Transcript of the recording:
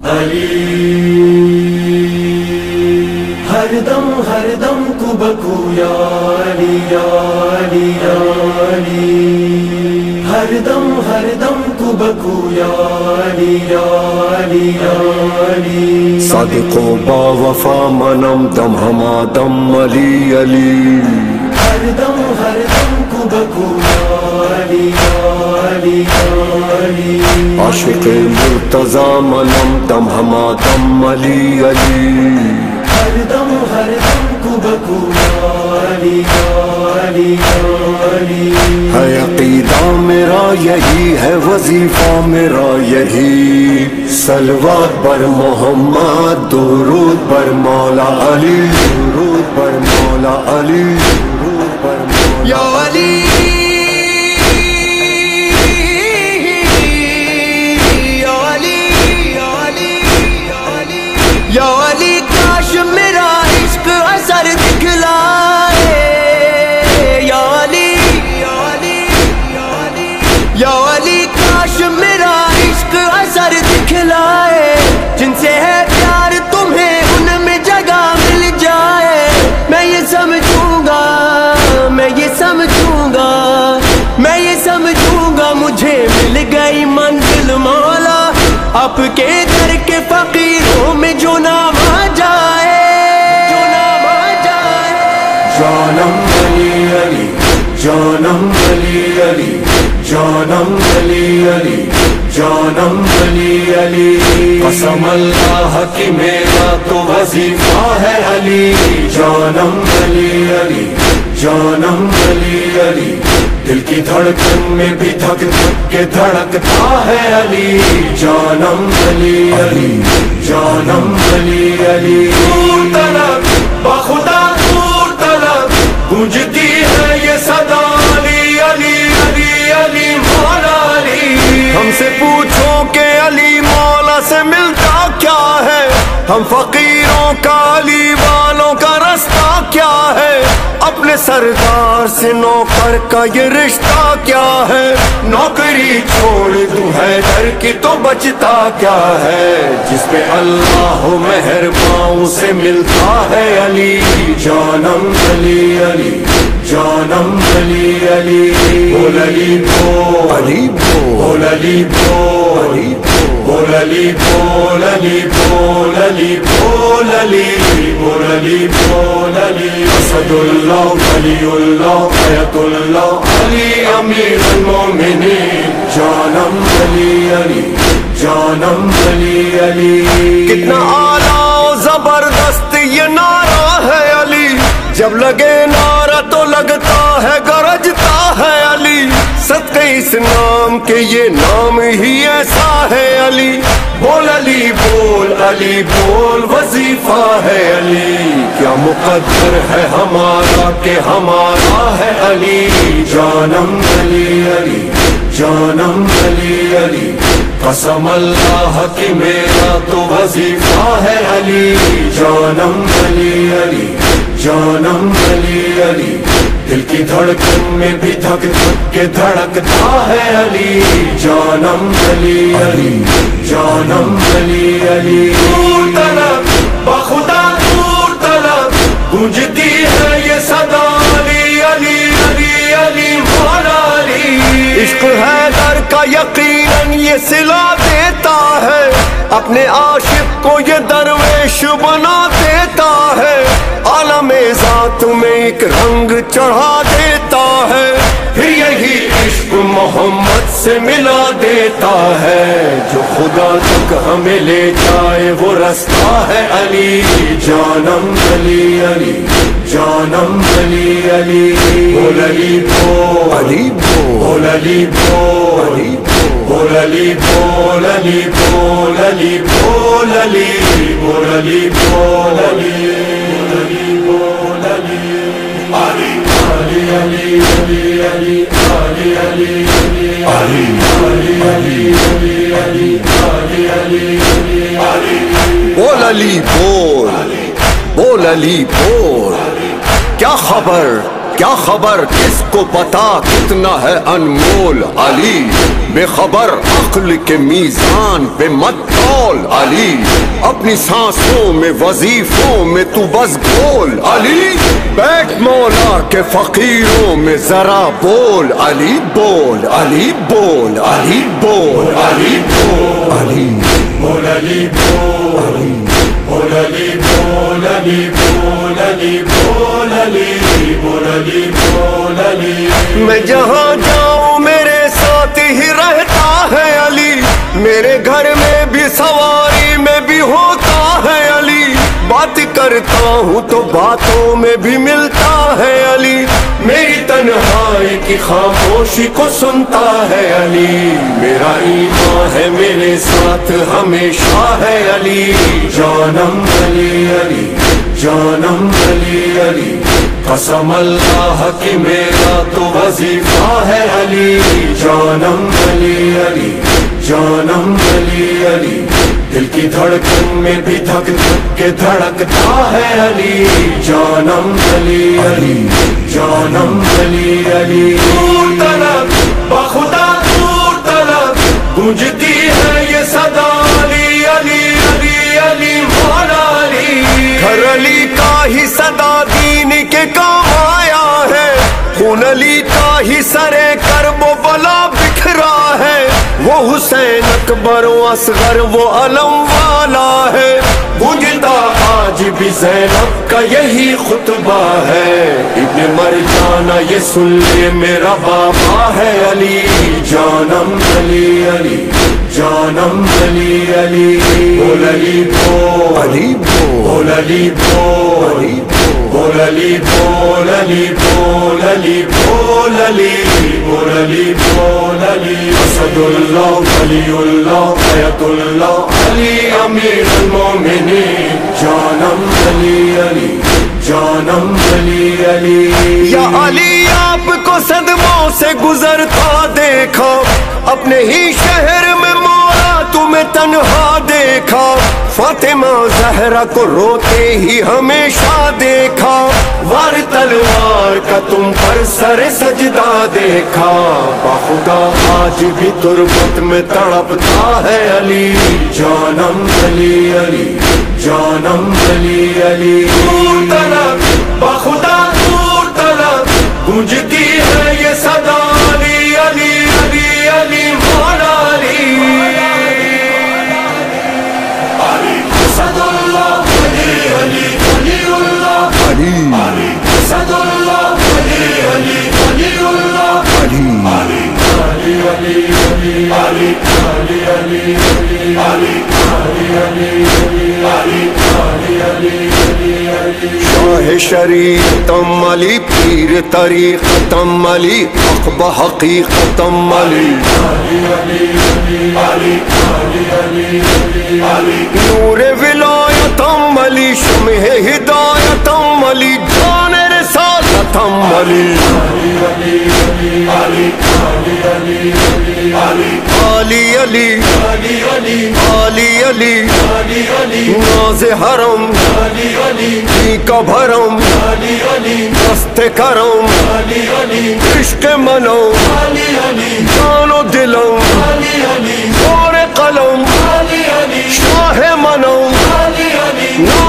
علی ہر دم کو بکو یا علی یا علی یا علی ہر دم کو بکو یا علی یا علی یا علی صادق و با وفا منم دم ہما دم علی علی ہر دم کو بکو یا علی یا علی یا علی عاشق مرتضی منم دم ہما دم علی علی ہر دم کو بکو یا علی یا علی یا علی ہے عقیدہ میرا یہی ہے وظیفہ میرا یہی صلوات بر محمد درود بر مولا علی درود بر مولا علی درود بر مولا یا علی یا علی یا علی یا علی کاش میرا عشق اثر دکھلائے یا علی یا علی یا علی کاش میرا عشق اثر دکھلائے جن سے ہے پیار تمہیں ان میں جگہ مل جائے میں یہ سمجھوں گا میں یہ سمجھوں گا میں یہ سمجھوں گا مجھے مل گئی منزل مولا آپ کے در کے فقیروں میں جو نام آ جائے جو نام آ جائے جانم علی علی جانم علی علی جانم علی علی جانم علی علی قسم اللہ کی میرا تو وظیفہ ہے علی جانم علی علی جانم علی علی دل کی دھڑکن میں بھی دھک دھک کے دھڑکتا ہے علی جانم علی علی جانم علی علی دور طلب بخدا دور طلب گونجتی ہے یہ صدا علی علی علی علی مولا علی ہم سے پوچھو کہ علی مولا سے ملتا کیا ہے ہم فقیروں کا علی والوں کا رستہ کیا ہے اپنے سردار سے نوکر کا یہ رشتہ کیا ہے نوکری چھوڑ دوں ہے در کی تو بچتا کیا ہے جس پہ اللہ ہو مہربان سے ملتا ہے علی جانم علی علی جانم علی علی بول علی بول علی بول علی بول بول علی بول علی بول علی بول علی بول علی بول علی اسد اللہ ولی اللہ حیات اللہ علی امیر المومنین جانم علی علی جانم علی علی کتنا اعلیٰ و زبردست یہ نعرہ ہے علی جب لگے نعرہ تو لگتا ہے گرجتا ہے علی صدقے اس نام کے یہ نام ہی ایسا ہے علی بول علی بول وظیفہ ہے علی کیا مقدر ہے ہمارا کہ ہمارا ہے علی جانم علی علی جانم علی علی قسم اللہ کی میرا تو وظیفہ ہے علی جانم علی علی جانم علی علی دل کی دھڑکن میں بھی دھک دھک کے دھڑکتا ہے علی جانم علی علی جانم علی علی دور طلب بخدا دور طلب گونجتی ہے یہ صدا علی علی علی علی مولا علی عشق حیدر کا یقیناً یہ صلہ دیتا ہے اپنے عاشق کو یہ درویش بنا دیتا ہے عالم ذات میں ایک رنگ چڑھا دیتا ہے پھر یہی عشق محمد سے ملا دیتا ہے جو خدا تک ہمیں لے جائے وہ رستہ ہے علی جانم علی علی جانم علی علی بول علی بول علی بول علی بول بول علی بول علی بول علی بول علی بول علی بول علی بول علی علی علی علی علی علی علی علی علی علی علی علی علی بول علی بول بول علی بول کیا خبر کیا خبر کس کو پتا کتنا ہے انمول علی، بے خبر عقل کے میزان پہ مت تول علی، اپنی سانسوں میں وظیفوں میں تو بس بول علی، بیٹھ مولا کے فقیروں میں ذرا بول علی، بول علی، بول علی، بول علی، بول علی، بول علی، بول علی، بول علی، بول علی، بول علی، بول علی، بول علی۔ میں جہاں جاؤں میرے ساتھ ہی رہتا ہے علی، میرے گھر میں بھی سواری میں بھی ہوتا ہے علی، بات کرتا ہوں تو باتوں میں بھی ملتا ہے علی، میری تنہائی کی خاموشی کو سنتا ہے علی، میرا ایمان ہے میرے ساتھ ہمیشہ ہے علی، جانم علی علی، جانم علی علی، قسم اللہ کی میرا تو وظیفہ ہے علی، جانم علی علی، جانم علی علی، دل کی دھڑکن میں بھی دھک دھک کے دھڑکتا ہے علی، جانم علی علی، جانم علی علی۔ دور طلب بخدا دور طلب گونجتی ہے یہ صدا علی علی علی علی مولا علی، گھر علی کا ہی صدا دین کے کام آیا ہے، خون علی کا ہی سرے کرب و بلا بکھرا ہے، وہ حسین اکبر و اصغر وہ علم والا ہے، گونجتا آج بھی زینب کا یہی خطبہ ہے، ابن مرجانہ یہ سن لے میرا بابا ہے علی، جانم علی علی، جانم علی علی، بول علی بول علی بول علی بول بول علی بول علی بول علی بول علی بول علی بول علی، اسد اللہ ولی اللہ حیات اللہ علی امیر المومنین، جانم علی علی، جانم علی علی۔ یا علی آپ کو صدموں سے گزرتا دیکھا، اپنے ہی شہر میں مولا تمہیں تنہا دیکھا، فاطمہ زہرا کو روتے ہی ہمیشہ دیکھا، وار تلوار کا تم پر سر سجدہ دیکھا، بخدا آج بھی تربت میں تڑپتا ہے علی، جانم علی علی، جانم علی علی۔ دور طلب بخدا دور طلب گونجتی ہے یہ صدا علی علی علی علی مولا علی، علی اسد اللہ علی علی ولی اللہ، علی اسد اللہ علی علی ولی اللہ، علی علی علی علی علی علی علی علی علی شاہ شریف تم علی، پیر طریق تم علی، اقبہ حقیقت تم علی، نور ولایت تم علی، شمع ہدایت تم علی، جان رسالت تم علی، علی علی علی علی، ناز حرم ہی کا بھرم، دست کرم عشق منو، جانو دلم اور قلم، شاہ منو